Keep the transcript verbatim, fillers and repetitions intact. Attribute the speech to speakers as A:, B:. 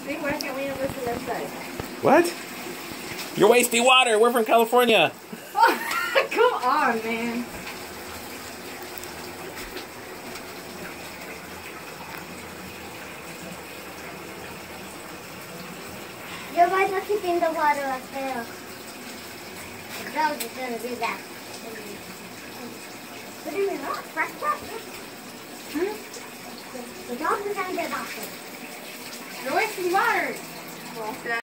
A: See, why can't we have this on this side?
B: What? You're wasting water. We're from California.
A: Come on, man.
C: You guys are keeping the water up there. The dog is going to do that. What do you mean? Not fresh water? Hmm? The dog is going to get off it.
A: You're wasting water. Well,